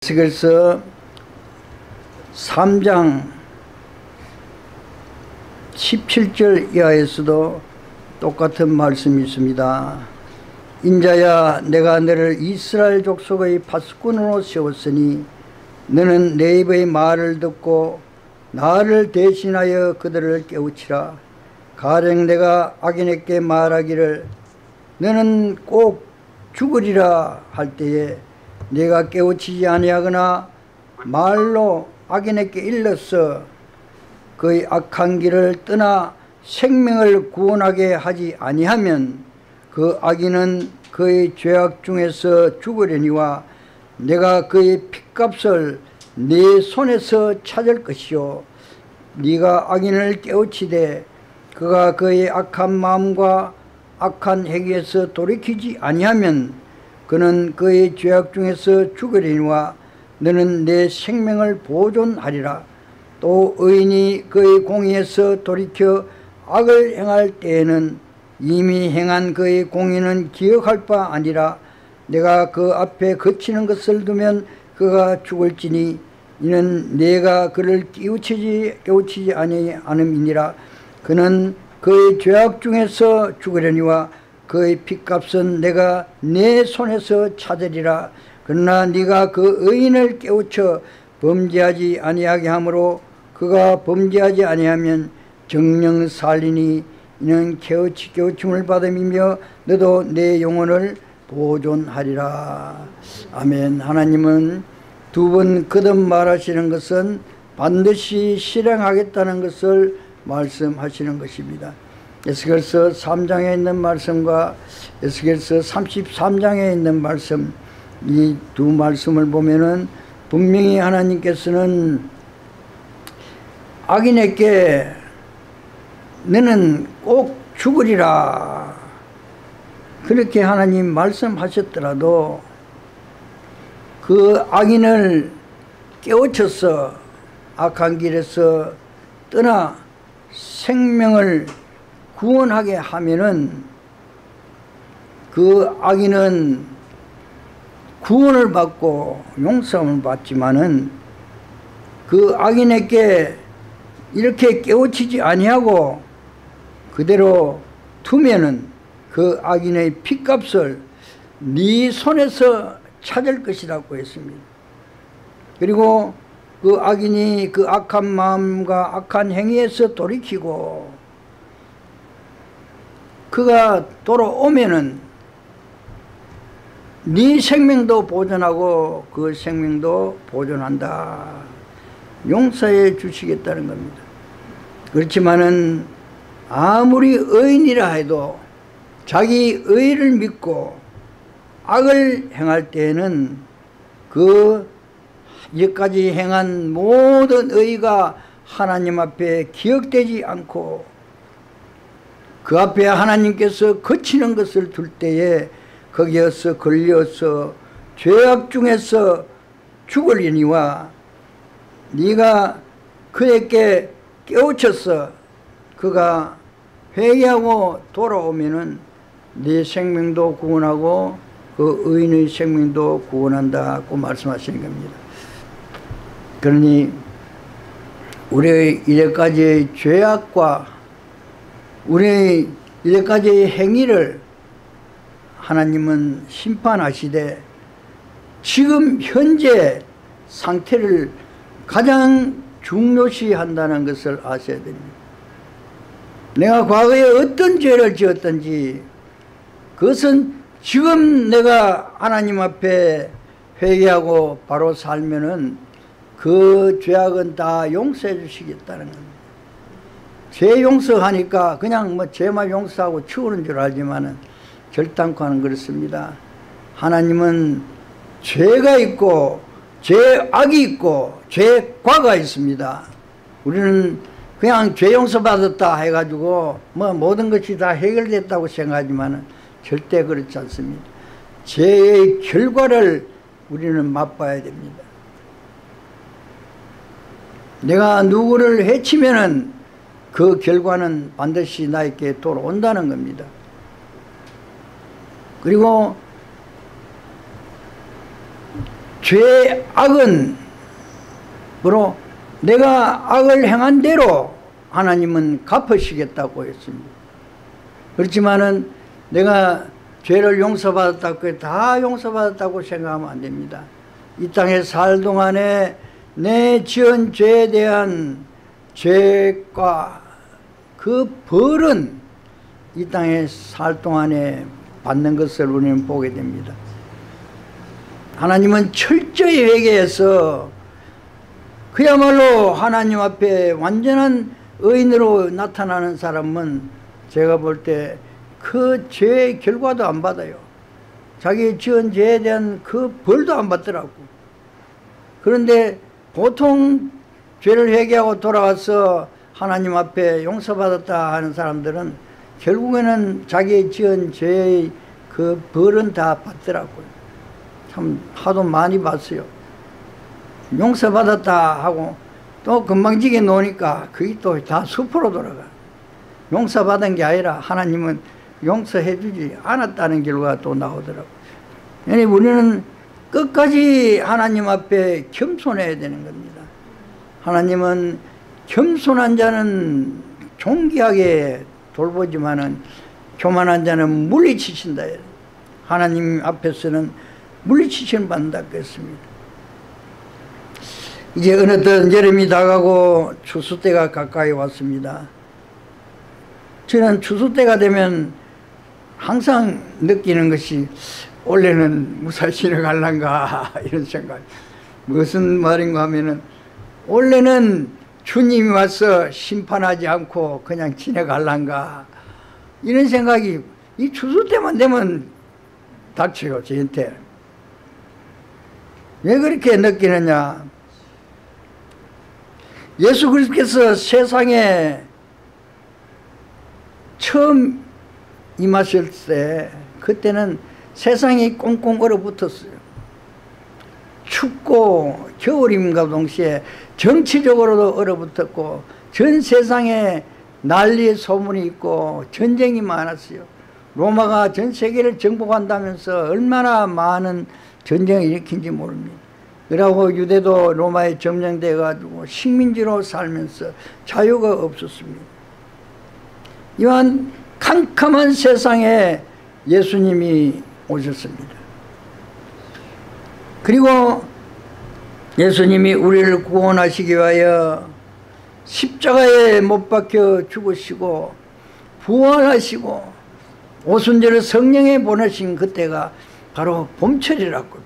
그래서 3장 17절 이하에서도 똑같은 말씀이 있습니다. 인자야, 내가 너를 이스라엘 족속의 파수꾼으로 세웠으니 너는 내 입의 말을 듣고 나를 대신하여 그들을 깨우치라. 가령 내가 악인에게 말하기를 너는 꼭 죽으리라 할 때에 내가 깨우치지 아니하거나 말로 악인에게 일러서 그의 악한 길을 떠나 생명을 구원하게 하지 아니하면 그 악인은 그의 죄악 중에서 죽으려니와 내가 그의 핏값을 네 손에서 찾을 것이요 네가 악인을 깨우치되 그가 그의 악한 마음과 악한 행위에서 돌이키지 아니하면 그는 그의 죄악 중에서 죽으려니와 너는 내 생명을 보존하리라. 또 의인이 그의 공의에서 돌이켜 악을 행할 때에는 이미 행한 그의 공의는 기억할 바 아니라 내가 그 앞에 그치는 것을 두면 그가 죽을지니 이는 내가 그를 깨우치지 아니함이니라. 그는 그의 죄악 중에서 죽으려니와 그의 핏값은 내가 내 손에서 찾으리라. 그러나 네가 그 의인을 깨우쳐 범죄하지 아니하게 하므로 그가 범죄하지 아니하면 정령 살리니 이는 깨우침을 받음이며 너도 내 영혼을 보존하리라. 아멘. 하나님은 두 번 거듭 말하시는 것은 반드시 실행하겠다는 것을 말씀하시는 것입니다. 에스겔서 3장에 있는 말씀과 에스겔서 33장에 있는 말씀, 이 두 말씀을 보면은 분명히 하나님께서는 악인에게 너는 꼭 죽으리라 그렇게 하나님 말씀하셨더라도 그 악인을 깨우쳐서 악한 길에서 떠나 생명을 구원하게 하면은 그 악인은 구원을 받고 용서를 받지만은 그 악인에게 이렇게 깨우치지 아니하고 그대로 두면은 그 악인의 핏값을 네 손에서 찾을 것이라고 했습니다. 그리고 그 악인이 그 악한 마음과 악한 행위에서 돌이키고 그가 돌아오면은 네 생명도 보존하고 그 생명도 보존한다. 용서해 주시겠다는 겁니다. 그렇지만은 아무리 의인이라 해도 자기 의를 믿고 악을 행할 때에는 그 이제까지 행한 모든 의가 하나님 앞에 기억되지 않고 그 앞에 하나님께서 거치는 것을 둘 때에 거기에서 걸려서 죄악 중에서 죽으려니와 네가 그에게 깨우쳐서 그가 회개하고 돌아오면은 네 생명도 구원하고 그 의인의 생명도 구원한다고 말씀하시는 겁니다. 그러니 우리의 이제까지의 죄악과 우리의 이제까지의 행위를 하나님은 심판하시되 지금 현재 상태를 가장 중요시 한다는 것을 아셔야 됩니다. 내가 과거에 어떤 죄를 지었든지 그것은 지금 내가 하나님 앞에 회개하고 바로 살면은 그 죄악은 다 용서해 주시겠다는 겁니다. 죄 용서하니까 그냥 뭐 죄만 용서하고 치우는 줄 알지만은 결단코는 그렇습니다. 하나님은 죄가 있고 죄악이 있고 죄과가 있습니다. 우리는 그냥 죄 용서 받았다 해가지고 뭐 모든 것이 다 해결됐다고 생각하지만은 절대 그렇지 않습니다. 죄의 결과를 우리는 맛봐야 됩니다. 내가 누구를 해치면은 그 결과는 반드시 나에게 돌아온다는 겁니다. 그리고 악은 뭐로 내가 악을 행한 대로 하나님은 갚으시겠다고 했습니다. 그렇지만은 내가 죄를 용서받았다고 다 용서받았다고 생각하면 안 됩니다. 이 땅에 살 동안에 내 지은 죄에 대한 죄과 그 벌은 이 땅에 살 동안에 받는 것을 우리는 보게 됩니다. 하나님은 철저히 회개해서 그야말로 하나님 앞에 완전한 의인으로 나타나는 사람은 제가 볼 때 그 죄의 결과도 안 받아요. 자기 지은 죄에 대한 그 벌도 안 받더라고. 그런데 보통 죄를 회개하고 돌아와서 하나님 앞에 용서받았다 하는 사람들은 결국에는 자기 지은 죄의 그 벌은 다 받더라고요. 참 하도 많이 봤어요. 용서받았다 하고 또 금방지게 놓으니까 그게 또 다 수포로 돌아가. 용서받은 게 아니라 하나님은 용서해 주지 않았다는 결과가 또 나오더라고요. 왜냐하면 우리는 끝까지 하나님 앞에 겸손해야 되는 겁니다. 하나님은 겸손한 자는 존귀하게 돌보지만은 교만한 자는 물리치신다. 하나님 앞에서는 물리치시는 받는다 그랬습니다. 이제 어느덧 여름이 다가고 추수 때가 가까이 왔습니다. 저는 추수 때가 되면 항상 느끼는 것이 올해는 무사히 지나갈란가 이런 생각. 무슨 말인가 하면은 올해는 주님이 와서 심판하지 않고 그냥 지나갈란가 이런 생각이 이 추수 때만 되면 닥쳐요. 저한테. 왜 그렇게 느끼느냐. 예수 그리스도께서 세상에 처음 임하실 때 그때는 세상이 꽁꽁 얼어붙었어요. 춥고 겨울임과 동시에 정치적으로도 얼어붙었고 전 세상에 난리의 소문이 있고 전쟁이 많았어요. 로마가 전 세계를 정복한다면서 얼마나 많은 전쟁을 일으킨지 모릅니다. 그러고 유대도 로마에 점령돼 가지고 식민지로 살면서 자유가 없었습니다. 이러한 캄캄한 세상에 예수님이 오셨습니다. 그리고 예수님이 우리를 구원하시기 위하여 십자가에 못 박혀 죽으시고 부활하시고 오순절을 성령에 보내신 그때가 바로 봄철이라고.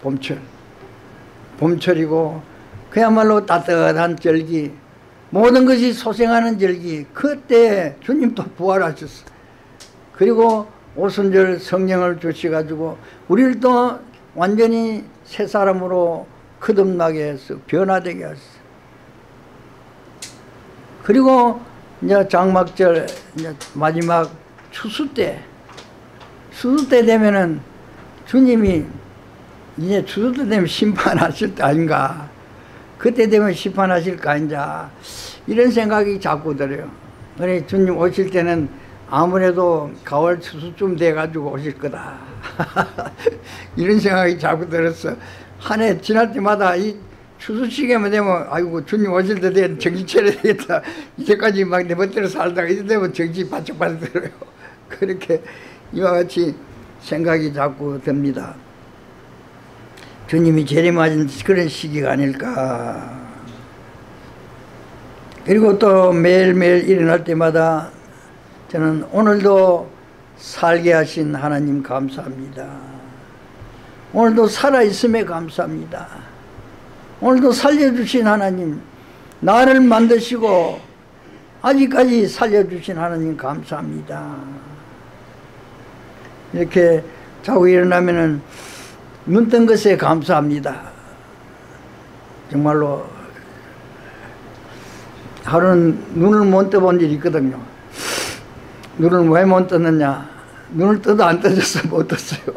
봄철이고 그야말로 따뜻한 절기, 모든 것이 소생하는 절기, 그때 주님도 부활하셨어. 그리고 오순절 성령을 주셔가지고 우리를 또 완전히 새 사람으로 거듭나게 해서 변화되게 하셨어. 그리고 이제 장막절, 이제 마지막 추수 때 되면은 주님이 이제 추수 때 되면 심판하실 때 아닌가. 그때 되면 심판하실 거 아닌가. 이런 생각이 자꾸 들어요. 그래 주님 오실 때는 아무래도 가을 추수쯤 돼가지고 오실 거다. 이런 생각이 자꾸 들었어. 한 해 지날 때마다 이 추수 시기만 되면 아이고 주님 오실 때 되면 정신 차려야 되겠다. 이제까지 막 내 멋대로 살다가 이제 되면 정신 바짝 들어요. 그렇게 이와 같이 생각이 자꾸 듭니다. 주님이 재림하신 그런 시기가 아닐까. 그리고 또 매일매일 일어날 때마다 저는 오늘도 살게 하신 하나님 감사합니다. 오늘도 살아있음에 감사합니다. 오늘도 살려주신 하나님, 나를 만드시고 아직까지 살려주신 하나님 감사합니다. 이렇게 자고 일어나면은 눈 뜬 것에 감사합니다. 정말로 하루는 눈을 못 떠본 일이 있거든요. 눈을 왜 못 떴느냐. 눈을 떠도 안 떠졌어. 못 떴어요.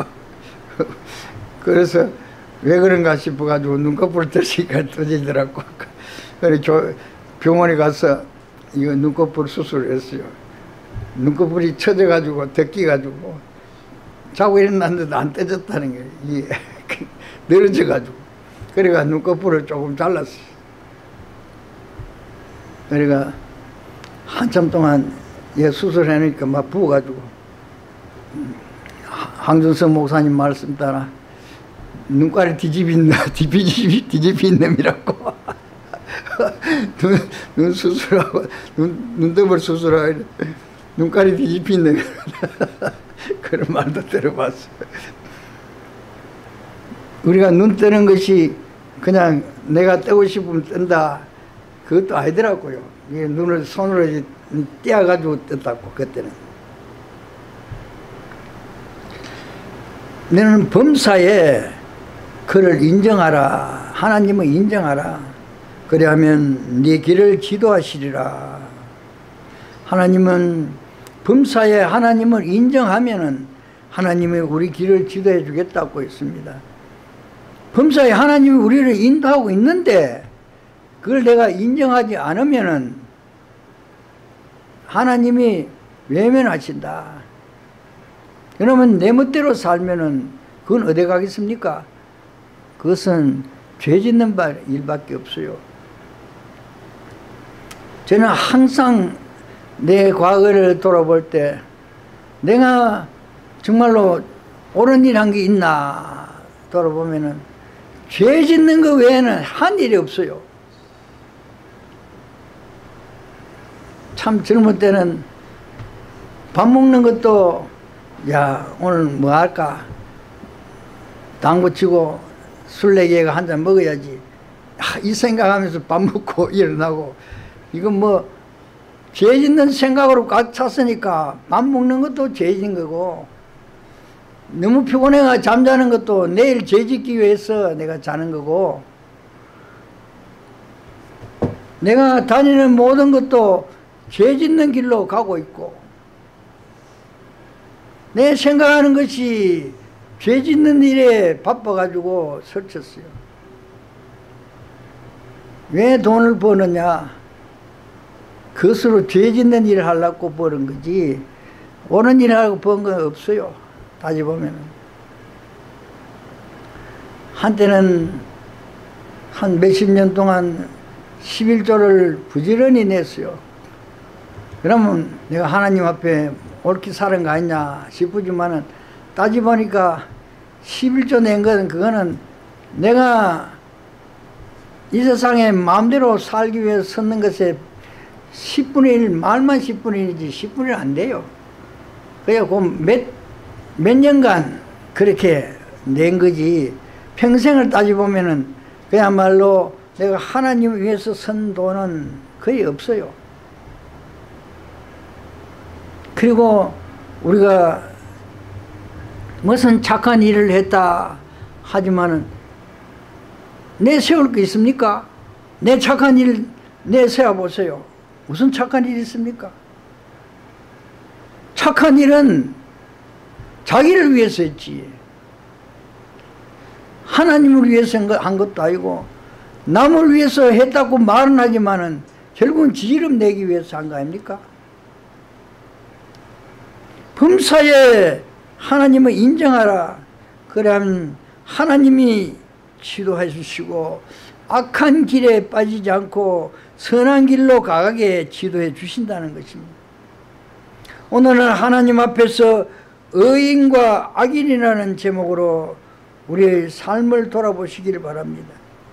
그래서 왜 그런가 싶어가지고 눈꺼풀을 뜨시니까 떠지더라고. 그래서 병원에 가서 이거 눈꺼풀 수술을 했어요. 눈꺼풀이 처져가지고 덮기가지고 자고 일어났는데도 안 떠졌다는 거예요. 이게 늘어져가지고. 그래가 눈꺼풀을 조금 잘랐어요. 그래가 한참 동안 얘 수술해놓으니까 막 부어가지고 황준성 목사님 말씀 따라 눈깔이 뒤집힌 놈이라고. 눈 수술하고 눈썹을 수술하고 눈깔이 뒤집힌 놈이라고. 그런 말도 들어봤어. 우리가 눈 뜨는 것이 그냥 내가 뜨고 싶으면 뜬다, 그것도 아니더라고요. 눈을 손으로 떼어가지고 떴다고. 그때는 너는 범사에 그를 인정하라. 하나님을 인정하라. 그래야면 네 길을 지도하시리라. 하나님은 범사에 하나님을 인정하면은 하나님이 우리 길을 지도해 주겠다고 했습니다. 범사에 하나님이 우리를 인도하고 있는데 그걸 내가 인정하지 않으면은 하나님이 외면하신다. 그러면 내 멋대로 살면은 그건 어디 가겠습니까? 그것은 죄 짓는 일밖에 없어요. 저는 항상 내 과거를 돌아볼 때 내가 정말로 옳은 일 한 게 있나 돌아보면은 죄 짓는 것 외에는 한 일이 없어요. 참 젊을 때는 밥 먹는 것도 야 오늘 뭐 할까, 당구 치고 술 내기가 한 잔 먹어야지, 이 생각하면서 밥 먹고 일어나고, 이건 뭐 죄 짓는 생각으로 꽉 찼으니까 밥 먹는 것도 죄 짓는 거고, 너무 피곤해가 잠자는 것도 내일 죄 짓기 위해서 내가 자는 거고, 내가 다니는 모든 것도 죄 짓는 길로 가고 있고, 내 생각하는 것이 죄 짓는 일에 바빠가지고 설쳤어요. 왜 돈을 버느냐? 그것으로 죄 짓는 일을 하려고 버는 거지 옳은 일을 하려고 번 건 없어요. 따져보면 한때는 한 몇십 년 동안 11조를 부지런히 냈어요. 그러면 내가 하나님 앞에 옳게 사는 거 아니냐 싶으지만은 따져보니까 11조 낸 것은 그거는 내가 이 세상에 마음대로 살기 위해서 썼는 것에 10분의 1, 말만 10분의 1이지 10분의 1 안 돼요. 그래야 몇 년간 그렇게 낸 거지, 평생을 따져보면은 그야말로 내가 하나님을 위해서 쓴 돈은 거의 없어요. 그리고 우리가 무슨 착한 일을 했다 하지만은 내세울 게 있습니까? 내 착한 일 내세워 보세요. 무슨 착한 일이 있습니까? 착한 일은 자기를 위해서 했지, 하나님을 위해서 한 것도 아니고, 남을 위해서 했다고 말은 하지만은 결국은 지름 내기 위해서 한 거 아닙니까? 범사에 하나님을 인정하라. 그러면 하나님이 지도해 주시고 악한 길에 빠지지 않고 선한 길로 가게 지도해 주신다는 것입니다. 오늘은 하나님 앞에서 의인과 악인이라는 제목으로 우리의 삶을 돌아보시기를 바랍니다.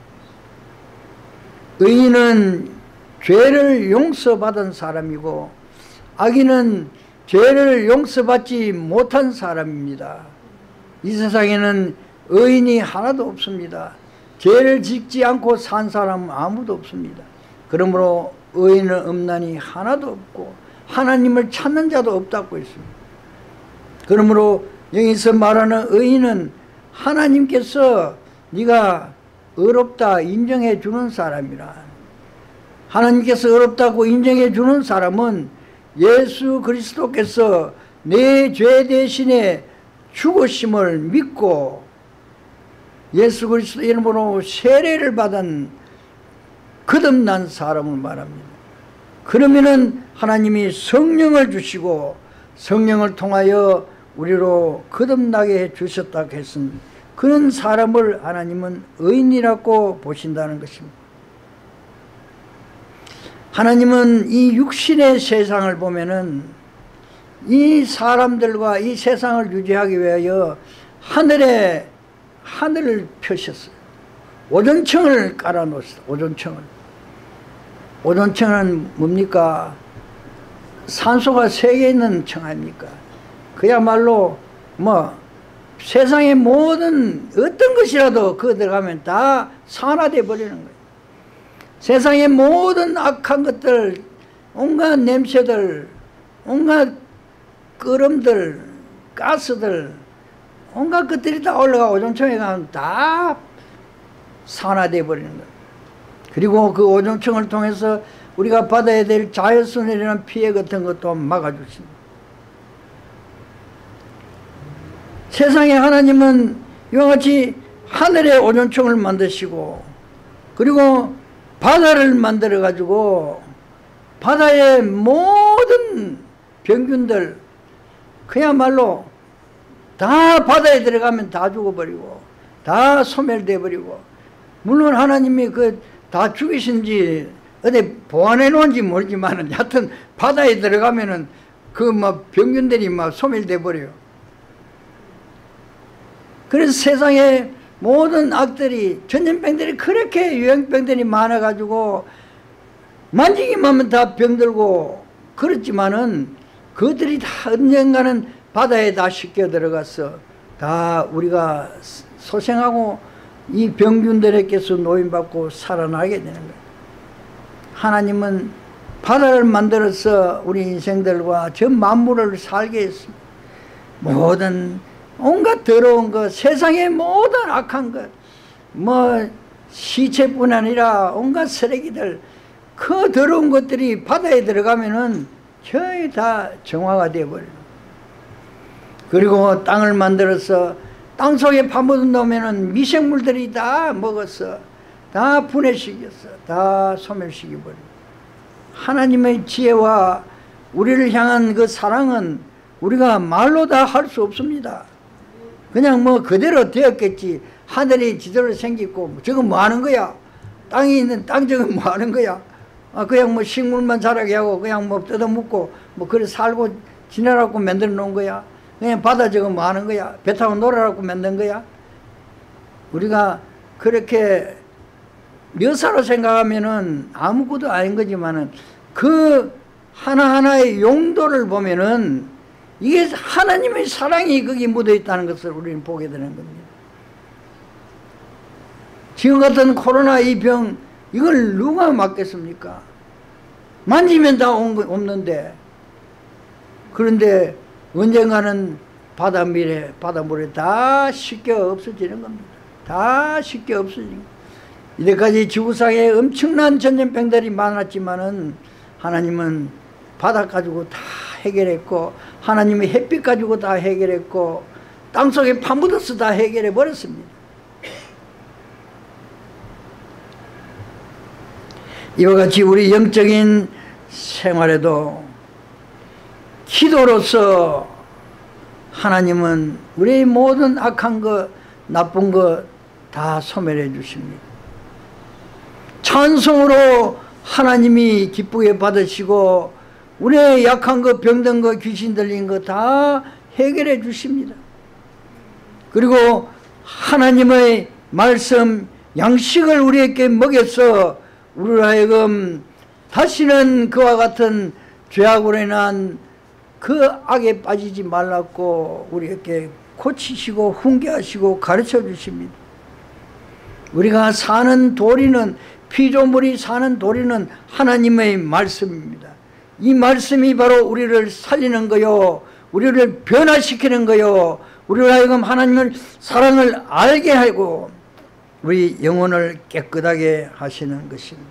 의인은 죄를 용서받은 사람이고 악인은 죄를 용서받지 못한 사람입니다. 이 세상에는 의인이 하나도 없습니다. 죄를 짓지 않고 산 사람은 아무도 없습니다. 그러므로 의인은 없나니 하나도 없고 하나님을 찾는 자도 없다고 했습니다. 그러므로 여기서 말하는 의인은 하나님께서 네가 의롭다 인정해 주는 사람이라. 하나님께서 의롭다고 인정해 주는 사람은 예수 그리스도께서 내 죄 대신에 죽으심을 믿고 예수 그리스도 이름으로 세례를 받은 거듭난 사람을 말합니다. 그러면은 하나님이 성령을 주시고 성령을 통하여 우리로 거듭나게 해 주셨다고 했습니다. 그런 사람을 하나님은 의인이라고 보신다는 것입니다. 하나님은 이 육신의 세상을 보면은 이 사람들과 이 세상을 유지하기 위하여 하늘을 펴셨어요. 오존청을 깔아놓았어요. 오존청은 뭡니까? 산소가 3개 있는 청 아닙니까? 그야말로 세상의 모든 어떤 것이라도 그거 들어가면 다 산화되어 버리는 거예요. 세상의 모든 악한 것들, 온갖 냄새들, 온갖 끄름들, 가스들, 온갖 것들이 다 올라가 오존청에 가면 다 산화되어 버리는 거예요. 그리고 그 오존청을 통해서 우리가 받아야 될 자연스러운 피해 같은 것도 막아주십니다. 세상에 하나님은 이와 같이 하늘의 오존청을 만드시고, 그리고 바다를 만들어 가지고 바다의 모든 병균들 그야말로 다 바다에 들어가면 다 죽어버리고 다 소멸돼 버리고, 물론 하나님이 다 죽이신지 어디 보관해 놓은지 모르지만은 여하튼 바다에 들어가면은 병균들이 소멸돼 버려요. 그래서 세상에 모든 악들이, 전염병들이 그렇게 유행병들이 많아가지고 만지기만 하면 다 병들고 그렇지만은 그것들이 다 언젠가는 바다에 다 씻겨 들어가서 다 우리가 소생하고 이 병균들에게서 노임받고 살아나게 되는 거예요. 하나님은 바다를 만들어서 우리 인생들과 저 만물을 살게 했습니다. 모든 온갖 더러운 것, 세상의 모든 악한 것, 시체뿐 아니라 온갖 쓰레기들, 그 더러운 것들이 바다에 들어가면은 거의 다 정화가 되어버려요. 그리고 땅을 만들어서 땅 속에 파묻은 놈에는 미생물들이 다 먹었어. 다 분해시켰어. 다 소멸시켜버려요. 하나님의 지혜와 우리를 향한 그 사랑은 우리가 말로 다 할 수 없습니다. 그냥 그대로 되었겠지. 하늘이 지대로 생기고 저건 뭐 하는 거야? 땅이 있는 땅 저건 뭐 하는 거야? 그냥 식물만 자라게 하고 그냥 뜯어먹고 그래 살고 지내라고 만들어 놓은 거야? 그냥 바다 저건 뭐 하는 거야? 배 타고 놀아라고 만든 거야? 우리가 그렇게 묘사로 생각하면은 아무것도 아닌 거지만은 그 하나하나의 용도를 보면은 이게 하나님의 사랑이 거기 묻어 있다는 것을 우리는 보게 되는 겁니다. 지금 같은 코로나 이 병, 이걸 누가 막겠습니까? 만지면 다 없는데. 그런데 언젠가는 바닷물에 다 씻겨 없어지는 겁니다. 다 씻겨 없어지는 겁니다. 이때까지 지구상에 엄청난 전염병들이 많았지만은 하나님은 바다 가지고 다 해결했고, 하나님의 햇빛 가지고 다 해결했고, 땅속에 파묻어서 다 해결해 버렸습니다. 이와 같이 우리 영적인 생활에도 기도로서 하나님은 우리의 모든 악한 것, 나쁜 것 다 소멸해 주십니다. 찬송으로 하나님이 기쁘게 받으시고 우리의 약한 것, 병든 것, 귀신 들린 것 다 해결해 주십니다. 그리고 하나님의 말씀, 양식을 우리에게 먹여서 우리로 하여금 다시는 그와 같은 죄악으로 인한 그 악에 빠지지 말라고 우리에게 고치시고 훈계하시고 가르쳐 주십니다. 우리가 사는 도리는, 피조물이 사는 도리는 하나님의 말씀입니다. 이 말씀이 바로 우리를 살리는 거요, 우리를 변화시키는 거요, 우리를 하여금 하나님의 사랑을 알게 하고 우리 영혼을 깨끗하게 하시는 것입니다.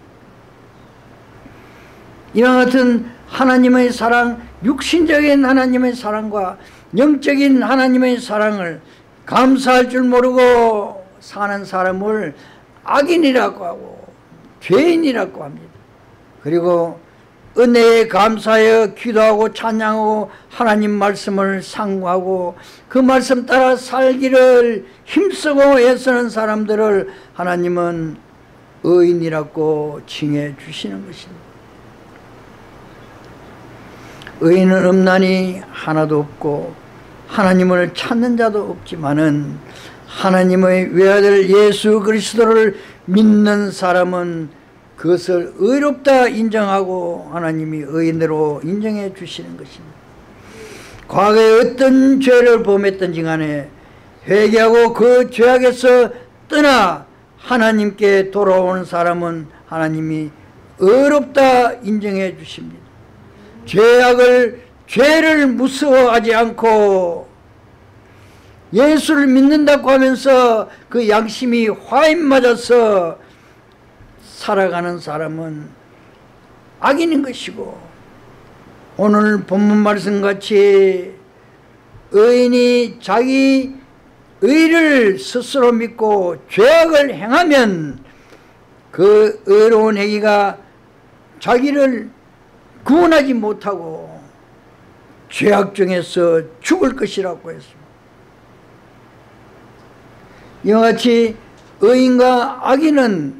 이와 같은 하나님의 사랑, 육신적인 하나님의 사랑과 영적인 하나님의 사랑을 감사할 줄 모르고 사는 사람을 악인이라고 하고 죄인이라고 합니다. 그리고 은혜에 감사하여 기도하고 찬양하고 하나님 말씀을 상고하고 그 말씀 따라 살기를 힘쓰고 애쓰는 사람들을 하나님은 의인이라고 칭해 주시는 것입니다. 의인은 없나니 하나도 없고 하나님을 찾는 자도 없지만은 하나님의 외아들 예수 그리스도를 믿는 사람은 그것을 의롭다 인정하고 하나님이 의인으로 인정해 주시는 것입니다. 과거에 어떤 죄를 범했든지 간에 회개하고 그 죄악에서 떠나 하나님께 돌아오는 사람은 하나님이 의롭다 인정해 주십니다. 죄를 무서워하지 않고 예수를 믿는다고 하면서 그 양심이 화인 맞아서 살아가는 사람은 악인인 것이고, 오늘 본문 말씀같이 의인이 자기 의를 스스로 믿고 죄악을 행하면 그 의로운 행위가 자기를 구원하지 못하고 죄악 중에서 죽을 것이라고 했습니다. 이와 같이 의인과 악인은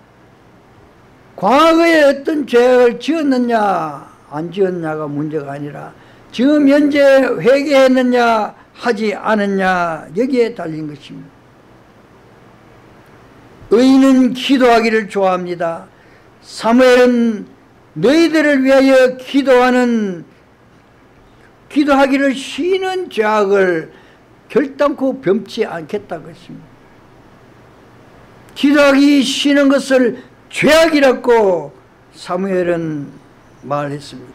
과거에 어떤 죄악을 지었느냐 안 지었냐가 문제가 아니라 지금 현재 회개했느냐 하지 않았냐 여기에 달린 것입니다. 의인은 기도하기를 좋아합니다. 사무엘은 너희들을 위하여 기도하기를 쉬는 죄악을 결단코 범치 않겠다고 했습니다. 기도하기 쉬는 것을 죄악이라고 사무엘은 말했습니다.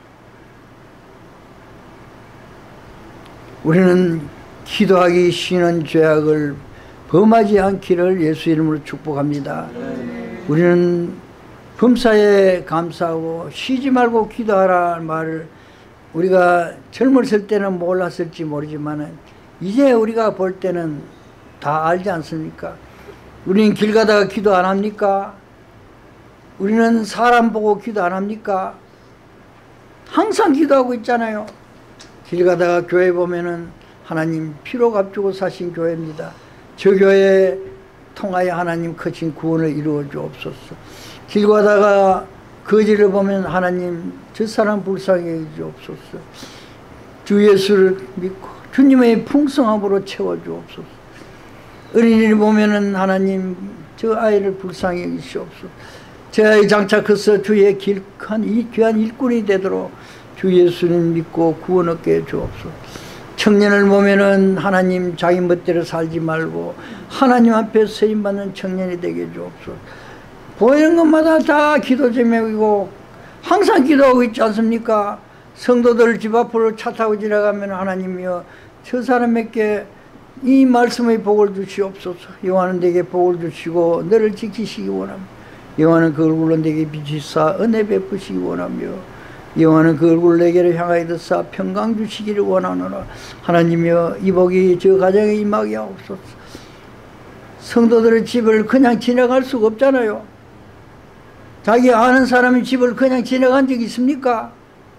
우리는 기도하기 쉬는 죄악을 범하지 않기를 예수 이름으로 축복합니다. 우리는 범사에 감사하고 쉬지 말고 기도하라는 말을 우리가 젊었을 때는 몰랐을지 모르지만 이제 우리가 볼 때는 다 알지 않습니까? 우리는 길 가다가 기도 안 합니까? 우리는 사람 보고 기도 안 합니까? 항상 기도하고 있잖아요. 길 가다가 교회 보면은 하나님 피로 값주고 사신 교회입니다. 저 교회에 통하여 하나님 크신 구원을 이루어 주옵소서. 길 가다가 거지를 보면 하나님 저 사람 불쌍히 해 주옵소서. 주 예수를 믿고 주님의 풍성함으로 채워 주옵소서. 어린이를 보면은 하나님 저 아이를 불쌍히 해 주시옵소서. 저 아이 장차 커서 주의 귀한 일꾼이 되도록 주 예수님 믿고 구원 얻게 해 주옵소서. 청년을 보면은 하나님 자기 멋대로 살지 말고 하나님 앞에 쓰임받는 청년이 되게 해 주옵소서. 보이는 것마다 다 기도 제목이고 항상 기도하고 있지 않습니까? 성도들 집 앞으로 차 타고 지나가면 하나님이여 저 사람에게 이 말씀의 복을 주시옵소서. 여호와는 내게 복을 주시고 너를 지키시기 원합니다. 여호와는 그 얼굴로 내게 비치사 은혜 베푸시기 원하며 여호와는 그 얼굴을 내게로 향하여 드사 평강 주시기를 원하노라. 하나님이여 이 복이 저 가정에 임하게 하옵소서. 성도들의 집을 그냥 지나갈 수가 없잖아요. 자기 아는 사람의 집을 그냥 지나간 적이 있습니까?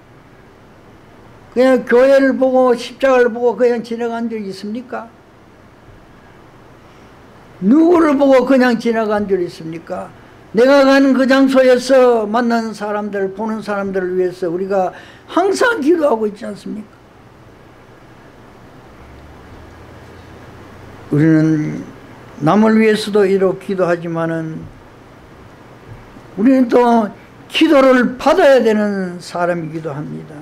그냥 교회를 보고 십자가를 보고 그냥 지나간 적이 있습니까? 누구를 보고 그냥 지나간 적이 있습니까? 내가 가는 그 장소에서 만나는 사람들, 보는 사람들을 위해서 우리가 항상 기도하고 있지 않습니까? 우리는 남을 위해서도 이렇게 기도하지만은 우리는 또 기도를 받아야 되는 사람이기도 합니다.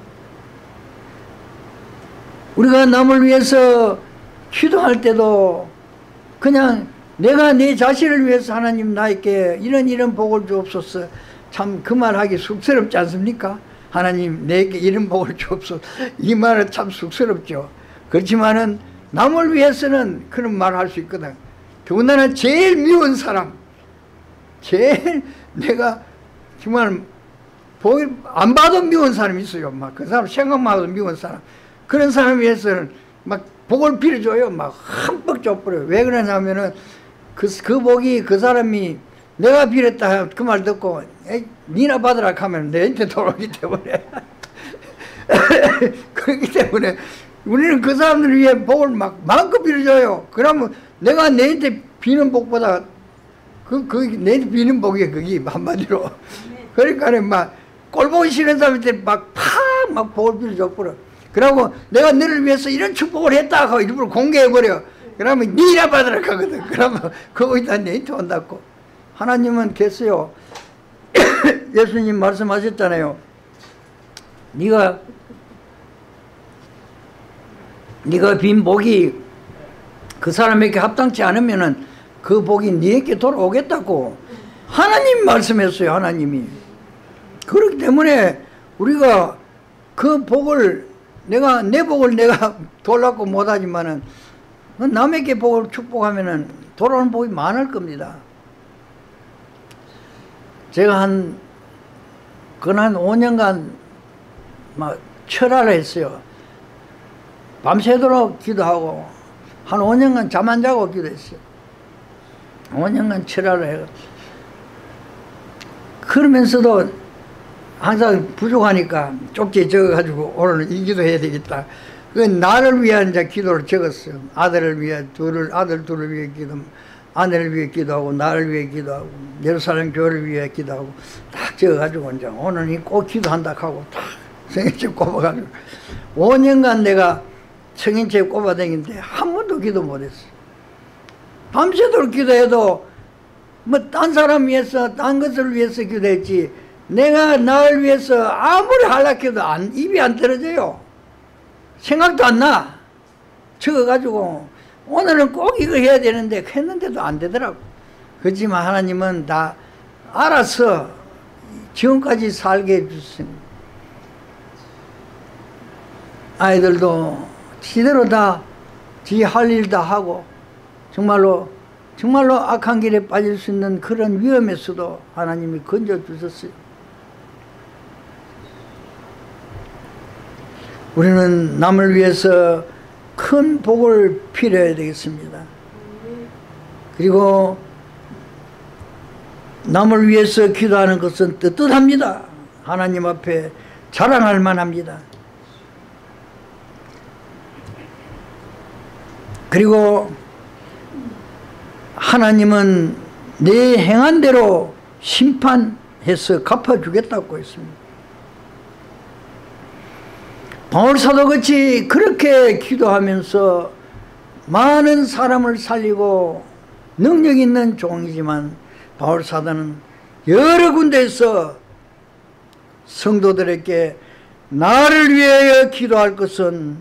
우리가 남을 위해서 기도할 때도 그냥 내가 내 자신을 위해서 하나님 나에게 이런 복을 주옵소서. 참 그 말하기 쑥스럽지 않습니까? 하나님 내게 이런 복을 주옵소서. 이 말은 참 쑥스럽죠. 그렇지만은 남을 위해서는 그런 말을 할 수 있거든. 더군다나 제일 미운 사람, 제일 내가 정말 안 봐도 미운 사람이 있어요. 막 그 사람 생각만 해도 미운 사람. 그런 사람을 위해서는 막 복을 빌어줘요. 막 흠뻑 줘버려요. 왜 그러냐면은 그 복이 그 사람이 내가 빌었다 그 말 듣고 에이, 니나 받으라 하면 내한테 돌아오기 때문에 그렇기 때문에 우리는 그 사람들을 위해 복을 막 마음껏 빌어줘요. 그러면 내가 내한테 비는 복보다 내한테 비는 복이 그게 한마디로. 그러니까 막 꼴보기 싫은 사람한테 막 복을 빌어줘버려. 그러고 내가 너를 위해서 이런 축복을 했다 하고 일부러 공개해버려. 그러면 니나 받으라 하거든. 그러면 거기다 내한테 온다고. 하나님은 됐어요. 예수님 말씀하셨잖아요. 네가 빈 복이 그 사람에게 합당치 않으면은 그 복이 네게 돌아오겠다고 하나님 말씀했어요. 하나님이. 그렇기 때문에 우리가 그 복을 내 복을 내가 돌라고 못하지만은 남에게 복을 축복하면은 돌아오는 복이 많을 겁니다. 제가 한 5년간 막 철야를 했어요. 밤새도록 기도하고 한 5년간 잠 안 자고 기도했어요. 5년간 철야를 해요. 그러면서도 항상 부족하니까 쪽지에 적어가지고 오늘은 이 기도 해야 되겠다. 그 나를 위한 이제 기도를 적었어요. 아들 둘을 위해 기도, 아내를 위해 기도하고 나를 위해 기도하고 예루살렘 교회를 위해 기도하고 딱 적어가지고 이제 오늘은 꼭 기도한다 하고 딱 성인책 꼽아가지고 5년간 내가 성인책 꼽아다니는데 한 번도 기도 못했어요. 밤새도록 기도해도 뭐 딴 사람 위해서 딴 것을 위해서 기도했지 내가 나를 위해서 아무리 하락해도 입이 안 떨어져요. 생각도 안 나. 적어가지고 오늘은 꼭 이거 해야 되는데 했는데도 안 되더라고. 그렇지만 하나님은 다 알아서 지금까지 살게 해주셨습니다. 아이들도 지대로 다 지 할 일 다 하고 정말로 악한 길에 빠질 수 있는 그런 위험에서도 하나님이 건져주셨어요. 우리는 남을 위해서 큰 복을 빌어야 되겠습니다. 그리고 남을 위해서 기도하는 것은 떳떳합니다. 하나님 앞에 자랑할 만합니다. 그리고 하나님은 내 행한 대로 심판해서 갚아주겠다고 했습니다. 바울사도같이 그렇게 기도하면서 많은 사람을 살리고 능력 있는 종이지만 바울사도는 여러 군데에서 성도들에게 나를 위하여 기도할 것은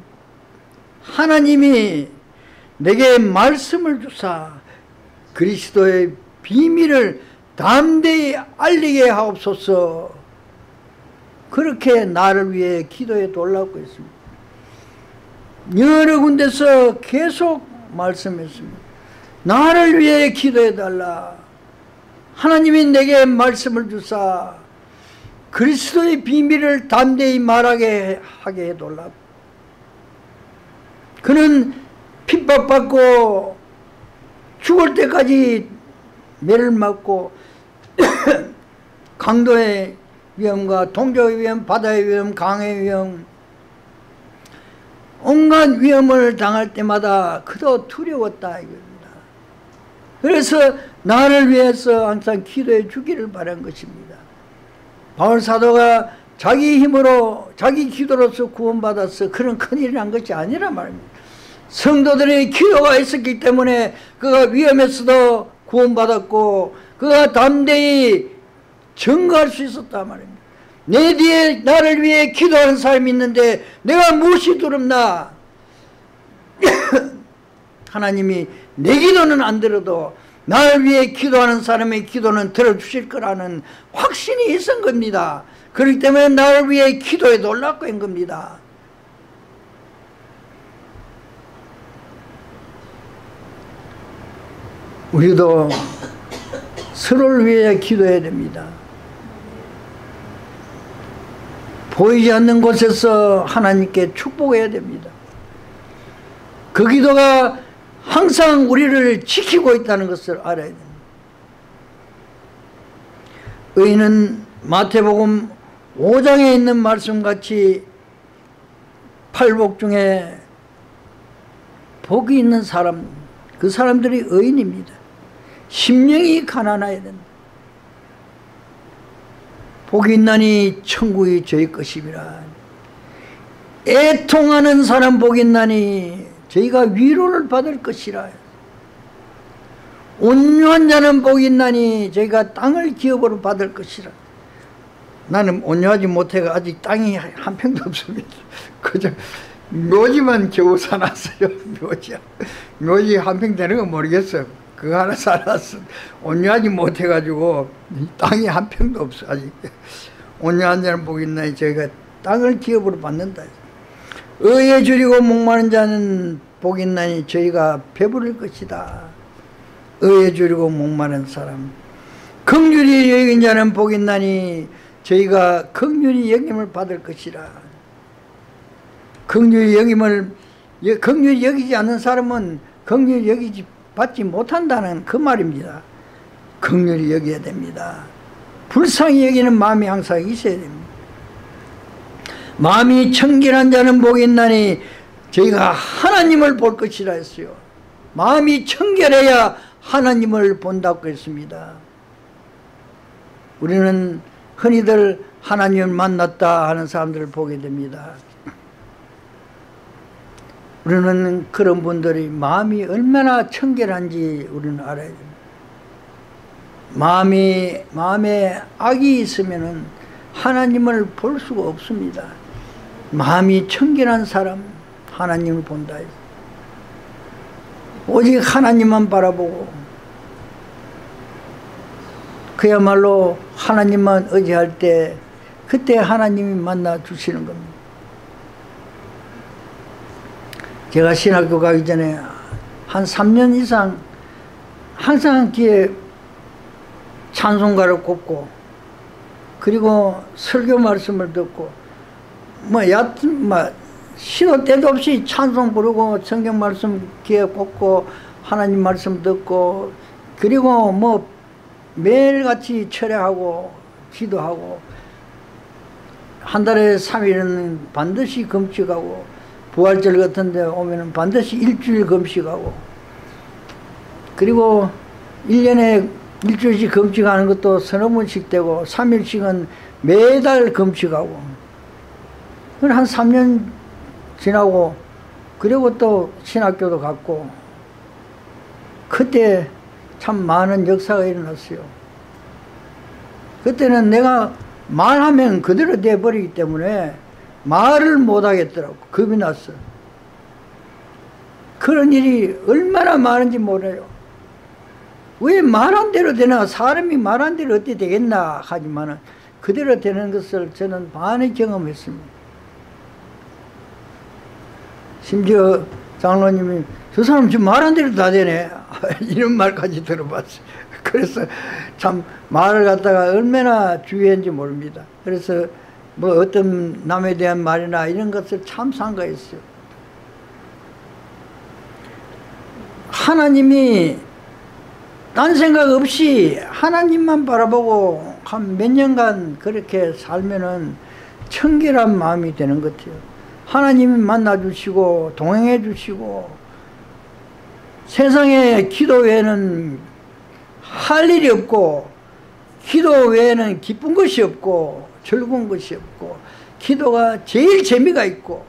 하나님이 내게 말씀을 주사 그리스도의 비밀을 담대히 알리게 하옵소서. 그렇게 나를 위해 기도해 달라고 했습니다. 여러 군데서 계속 말씀했습니다. 나를 위해 기도해 달라. 하나님이 내게 말씀을 주사 그리스도의 비밀을 담대히 말하게 하게 해달라고. 그는 핍박받고 죽을 때까지 매를 맞고 강도의 위험과 동족의 위험, 바다의 위험, 강의 위험, 온갖 위험을 당할 때마다 그도 두려웠다 이겁니다. 그래서 나를 위해서 항상 기도해 주기를 바란 것입니다. 바울 사도가 자기 힘으로 자기 기도로서 구원받아서 그런 큰일이 난 것이 아니라 말입니다. 성도들의 기도가 있었기 때문에 그가 위험에서도 구원받았고 그가 담대히 증거할 수 있었단 말입니다. 내 뒤에 나를 위해 기도하는 사람이 있는데 내가 무엇이 두렵나? 하나님이 내 기도는 안 들어도 나를 위해 기도하는 사람의 기도는 들어주실 거라는 확신이 있은 겁니다. 그렇기 때문에 나를 위해 기도해 놀라고 한 겁니다. 우리도 서로를 위해 기도해야 됩니다. 보이지 않는 곳에서 하나님께 축복해야 됩니다. 그 기도가 항상 우리를 지키고 있다는 것을 알아야 됩니다. 의인은 마태복음 5장에 있는 말씀같이 팔복 중에 복이 있는 사람, 그 사람들이 의인입니다. 심령이 가난해야 된다. 복이 있나니 천국이 저희 것이니라. 애통하는 사람 복이 있나니 저희가 위로를 받을 것이라. 온유한 자는 복이 있나니 저희가 땅을 기업으로 받을 것이라. 나는 온유하지 못해가 아직 땅이 한 평도 없습니다. 그저 묘지만 겨우 사놨어요. 묘지 한 평 되는 거 모르겠어요. 그거 하나 살았어. 온유하지 못해가지고 땅이 한 평도 없어 아직. 온유한 자는 복이 있나니 저희가 땅을 기업으로 받는다. 의에 줄이고 목마른 자는 복이 있나니 저희가 배부를 것이다. 의에 줄이고 목마른 사람. 긍휼히 여긴 자는 복이 있나니 저희가 긍휼히 여김을 받을 것이라. 긍휼히 여기지 않는 사람은 긍휼히 여기지 받지 못한다는 그 말입니다. 긍휼히 여겨야 됩니다. 불쌍히 여기는 마음이 항상 있어야 됩니다. 마음이 청결한 자는 복이 있나니 저희가 하나님을 볼 것이라 했어요. 마음이 청결해야 하나님을 본다고 했습니다. 우리는 흔히들 하나님을 만났다 하는 사람들을 보게 됩니다. 우리는 그런 분들이 마음이 얼마나 청결한지 우리는 알아야 됩니다. 마음에 악이 있으면 하나님을 볼 수가 없습니다. 마음이 청결한 사람 하나님을 본다. 오직 하나님만 바라보고 그야말로 하나님만 의지할 때 그때 하나님이 만나 주시는 겁니다. 제가 신학교 가기 전에 한 3년 이상 항상 귀에 찬송가를 꼽고 그리고 설교 말씀을 듣고 시도 때도 없이 찬송 부르고 성경 말씀 귀에 꽂고 하나님 말씀 듣고 그리고 매일같이 철야하고 기도하고 한 달에 3일은 반드시 금식하고 부활절 같은 데 오면 반드시 일주일 금식하고 그리고 1년에 일주일씩 금식하는 것도 서너 번씩 되고 3일씩은 매달 금식하고 한 3년 지나고 그리고 또 신학교도 갔고 그때 참 많은 역사가 일어났어요. 그때는 내가 말하면 그대로 돼버리기 때문에 말을 못하겠더라고. 겁이 났어. 그런 일이 얼마나 많은지 몰라요. 왜 말한 대로 되나, 사람이 말한 대로 어떻게 되겠나 하지만은 그대로 되는 것을 저는 많이 경험했습니다. 심지어 장로님이 저 사람 지금 말한 대로 다 되네 이런 말까지 들어봤어요. 그래서 참 말을 갖다가 얼마나 주의했는지 모릅니다. 그래서 어떤 남에 대한 말이나 이런 것을 참 삼가했어요. 하나님이 딴 생각 없이 하나님만 바라보고 한 몇 년간 그렇게 살면은 청결한 마음이 되는 것 같아요. 하나님이 만나주시고 동행해 주시고 세상에 기도 외에는 할 일이 없고 기도 외에는 기쁜 것이 없고 즐거운 것이 없고 기도가 제일 재미가 있고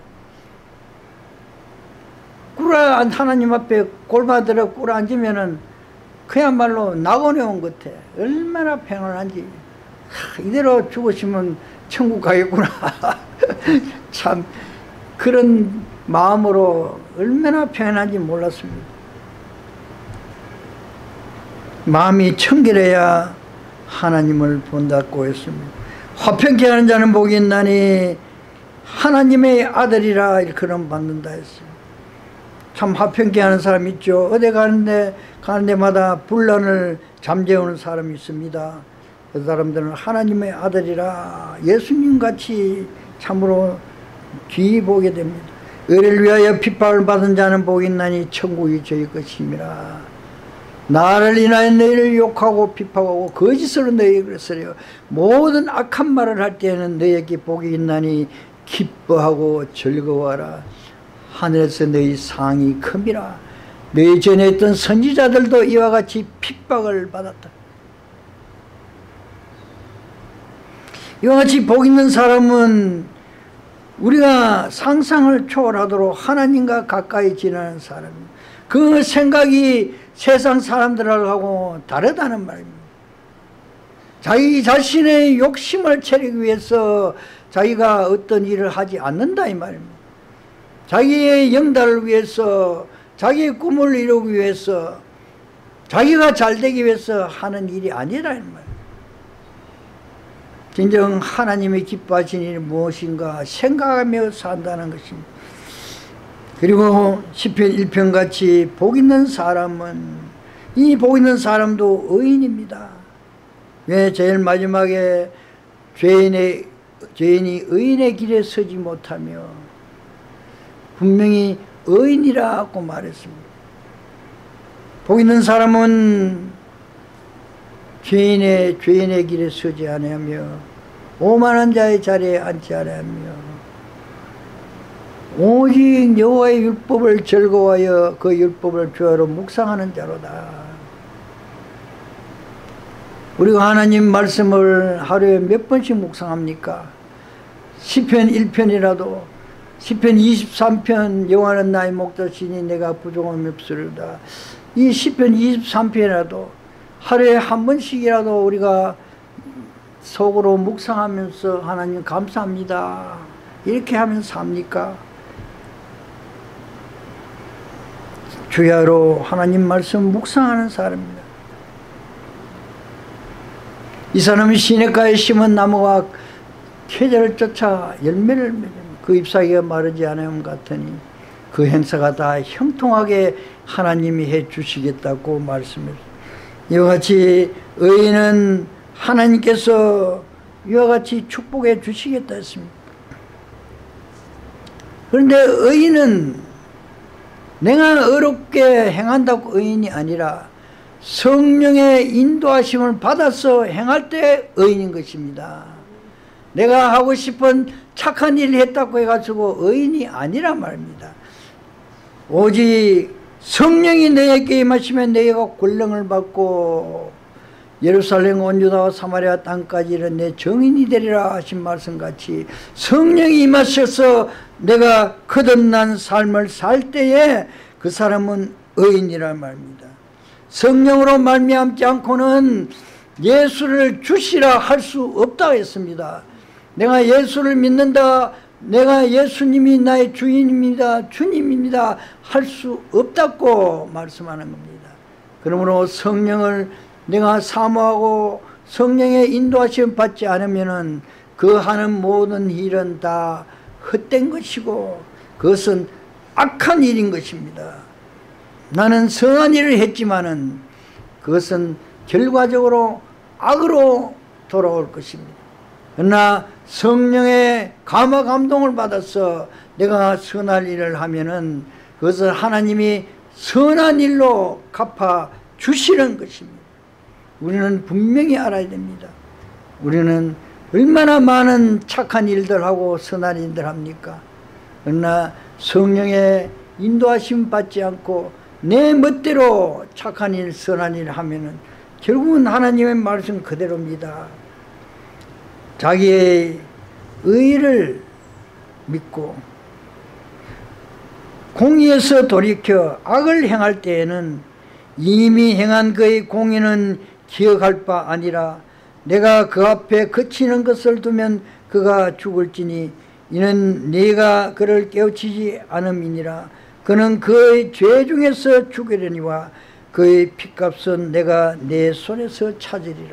하나님 앞에 골반들어 꿇어 앉으면은 그야말로 낙원에 온 것 같아. 얼마나 평안한지. 이대로 죽으시면 천국 가겠구나. 참 그런 마음으로 얼마나 평안한지 몰랐습니다. 마음이 청결해야 하나님을 본다고 했습니다. 화평케 하는 자는 복이 있나니 하나님의 아들이라 일컬음 받는다 했어요. 참 화평케 하는 사람 있죠. 어디 가는 데마다 분란을 잠재우는 사람이 있습니다. 그 사람들은 하나님의 아들이라 예수님같이 참으로 귀히 보게 됩니다. 의를 위하여 핍박을 받은 자는 복이 있나니 천국이 저희 것임이라. 나를 인하여 너희를 욕하고 비판하고 거짓으로 너희에게 쓰려 모든 악한 말을 할 때에는 너희에게 복이 있나니 기뻐하고 즐거워하라. 하늘에서 너희 상이 큼이라. 너희 전에 있던 선지자들도 이와 같이 핍박을 받았다. 이와 같이 복 있는 사람은 우리가 상상을 초월하도록 하나님과 가까이 지내는 사람입니다. 그 생각이 세상 사람들하고 다르다는 말입니다. 자기 자신의 욕심을 채우기 위해서 자기가 어떤 일을 하지 않는다 이 말입니다. 자기의 영달을 위해서, 자기의 꿈을 이루기 위해서, 자기가 잘되기 위해서 하는 일이 아니라 이 말입니다. 진정 하나님이 기뻐하시는 일이 무엇인가 생각하며 산다는 것입니다. 그리고 시편 1편 같이 복 있는 사람은, 이 복 있는 사람도 의인입니다. 왜 제일 마지막에 죄인이 의인의 길에 서지 못하며 분명히 의인이라고 말했습니다. 복 있는 사람은 죄인의 길에 서지 아니하며 오만한 자의 자리에 앉지 아니하며 오직 여호와의 율법을 즐거워하여 그 율법을 주야로 묵상하는 자로다. 우리가 하나님 말씀을 하루에 몇 번씩 묵상합니까? 시편 1편이라도, 시편 23편 여호와는 나의 목자시니 내가 부족함이 없으리로다. 이 시편 23편이라도 하루에 한 번씩이라도 우리가 속으로 묵상하면서 하나님 감사합니다 이렇게 하면서 삽니까? 주야로 하나님 말씀 묵상하는 사람입니다. 이 사람이 시냇가에 심은 나무가 계절을 쫓아 열매를 맺으며 그 잎사귀가 마르지 않음 같으니 그 행사가 다 형통하게 하나님이 해 주시겠다고 말씀했습니다. 이와 같이 의인은 하나님께서 이와 같이 축복해 주시겠다 했습니다. 그런데 의인은 내가 의롭게 행한다고 의인이 아니라 성령의 인도하심을 받아서 행할 때 의인인 것입니다. 내가 하고 싶은 착한 일을 했다고 해가지고 의인이 아니란 말입니다. 오직 성령이 너에게 임하시면 너희가 권능을 받고 예루살렘 온 유다와 사마리아 땅까지 이른 내 정인이 되리라 하신 말씀같이 성령이 임하셔서 내가 거듭난 삶을 살 때에 그 사람은 의인이란 말입니다. 성령으로 말미암지 않고는 예수를 주시라 할 수 없다고 했습니다. 내가 예수를 믿는다, 내가 예수님이 나의 주인입니다, 주님입니다 할 수 없다고 말씀하는 겁니다. 그러므로 성령을 내가 사모하고 성령의 인도하심 받지 않으면은 그 하는 모든 일은 다 헛된 것이고 그것은 악한 일인 것입니다. 나는 선한 일을 했지만은 그것은 결과적으로 악으로 돌아올 것입니다. 그러나 성령의 감화 감동을 받아서 내가 선한 일을 하면은 그것을 하나님이 선한 일로 갚아 주시는 것입니다. 우리는 분명히 알아야 됩니다. 우리는 얼마나 많은 착한 일들 하고 선한 일들 합니까? 그러나 성령의 인도하심 받지 않고 내 멋대로 착한 일, 선한 일 하면은 결국은 하나님의 말씀 그대로입니다. 자기의 의를 믿고 공의에서 돌이켜 악을 행할 때에는 이미 행한 그의 공의는 기억할 바 아니라 내가 그 앞에 그치는 것을 두면 그가 죽을지니 이는 네가 그를 깨우치지 않음이니라. 그는 그의 죄 중에서 죽으려니와 그의 핏값은 내가 내 손에서 찾으리라.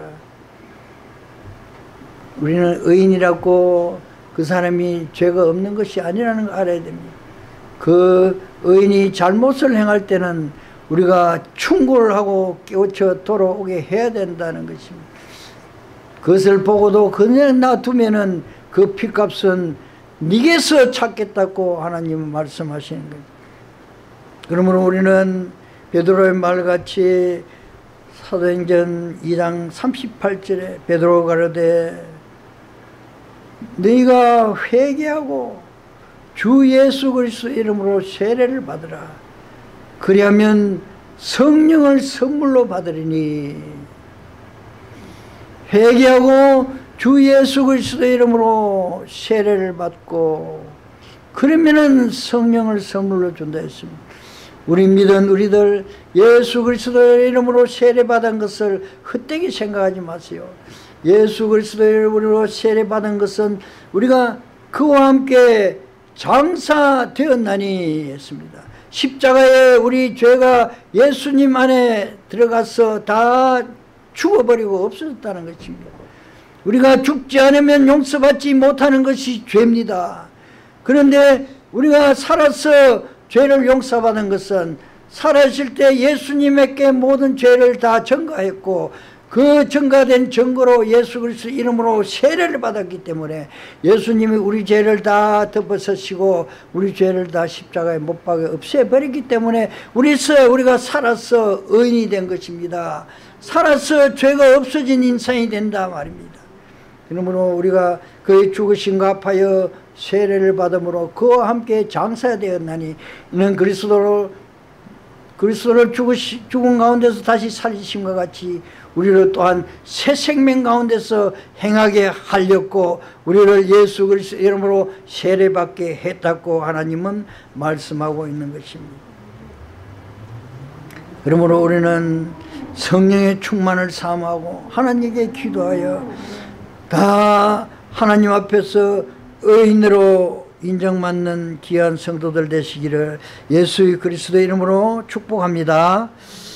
우리는 의인이라고 그 사람이 죄가 없는 것이 아니라는 걸 알아야 됩니다. 그 의인이 잘못을 행할 때는 우리가 충고를 하고 깨우쳐 돌아오게 해야 된다는 것입니다. 그것을 보고도 그냥 놔두면은 그 핏값은 네게서 찾겠다고 하나님은 말씀하시는 거예요. 그러므로 우리는 베드로의 말같이 사도행전 2장 38절에 베드로가 가로되 너희가 회개하고 주 예수 그리스도 이름으로 세례를 받으라. 그리하면 성령을 선물로 받으리니. 회개하고 주 예수 그리스도 이름으로 세례를 받고 그러면은 성령을 선물로 준다 했습니다. 우리 믿은 우리들 예수 그리스도의 이름으로 세례받은 것을 헛되이 생각하지 마세요. 예수 그리스도의 이름으로 세례받은 것은 우리가 그와 함께 장사되었나니 했습니다. 십자가에 우리 죄가 예수님 안에 들어가서 다 죽어버리고 없어졌다는 것입니다. 우리가 죽지 않으면 용서받지 못하는 것이 죄입니다. 그런데 우리가 살아서 죄를 용서받은 것은 살아있을 때 예수님에게 모든 죄를 다 전가했고 그 전가된 증거로 예수 그리스도 이름으로 세례를 받았기 때문에 예수님이 우리 죄를 다 덮어서시고 우리 죄를 다 십자가에 못 박아 없애버렸기 때문에 우리가 살아서 의인이 된 것입니다. 살아서 죄가 없어진 인생이 된다 말입니다. 그러므로 우리가 그의 죽으심과 합하여 세례를 받음으로 그와 함께 장사되었나니 이는 그리스도를 죽은 가운데서 다시 살리심과 같이 우리를 또한 새 생명 가운데서 행하게 하렸고 우리를 예수 그리스도 이름으로 세례받게 했다고 하나님은 말씀하고 있는 것입니다. 그러므로 우리는 성령의 충만을 사모하고 하나님께 기도하여 다 하나님 앞에서 의인으로 인정받는 귀한 성도들 되시기를 예수 그리스도 이름으로 축복합니다.